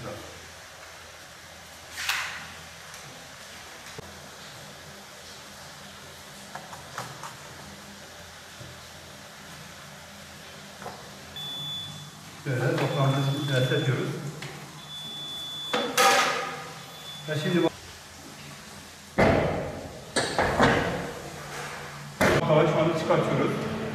Böyle toprağımızı dert ediyoruz. Ve şimdi baklava şu anda çıkartıyoruz.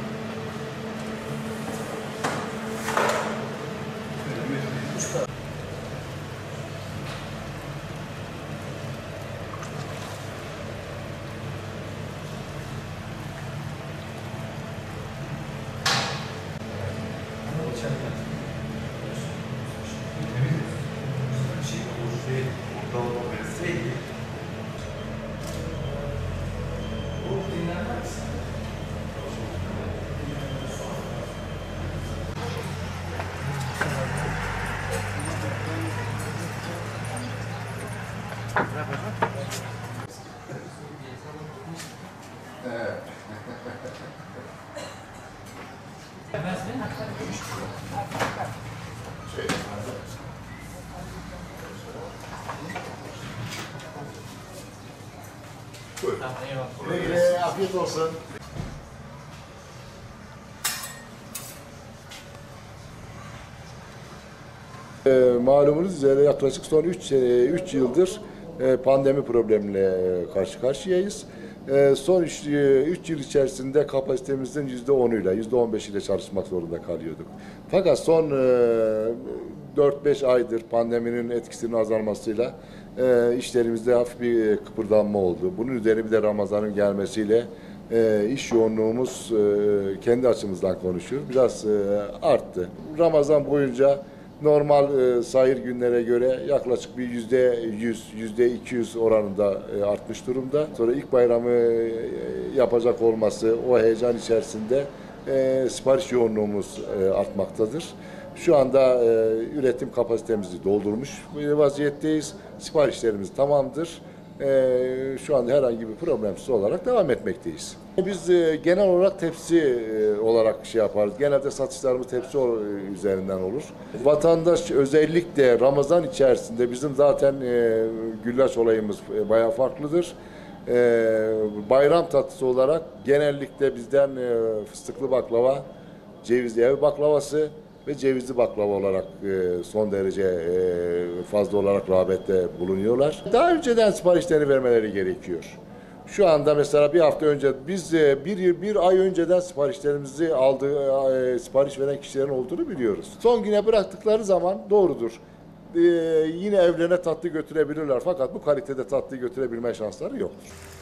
Güle güle, afiyet olsun. Malumunuz üzere yaklaşık son 3 yıldır pandemi problemiyle karşı karşıyayız. Son 3 yıl içerisinde kapasitemizin %10'uyla, %15'iyle çalışmak zorunda kalıyorduk. Fakat son 4-5 aydır pandeminin etkisinin azalmasıyla işlerimizde hafif bir kıpırdanma oldu. Bunun üzerine bir de Ramazan'ın gelmesiyle iş yoğunluğumuz kendi açımızdan konuşuyor. Biraz arttı. Ramazan boyunca normal sahir günlere göre yaklaşık bir %100, %200 oranında artmış durumda. Sonra ilk bayramı yapacak olması, o heyecan içerisinde sipariş yoğunluğumuz artmaktadır. Şu anda üretim kapasitemizi doldurmuş vaziyetteyiz. Siparişlerimiz tamamdır. Şu anda herhangi bir problemsiz olarak devam etmekteyiz. Biz genel olarak tepsi olarak şey yaparız. Genelde satışlarımız tepsi üzerinden olur. Vatandaş özellikle Ramazan içerisinde bizim zaten güllaç olayımız bayağı farklıdır. Bayram tatlısı olarak genellikle bizden fıstıklı baklava, cevizli ev baklavası ve cevizli baklava olarak son derece fazla olarak rağbette bulunuyorlar. Daha önceden siparişlerini vermeleri gerekiyor. Şu anda mesela bir hafta önce biz bir ay önceden siparişlerimizi sipariş veren kişilerin olduğunu biliyoruz. Son güne bıraktıkları zaman doğrudur. Yine evlerine tatlı götürebilirler fakat bu kalitede tatlı götürebilme şansları yoktur.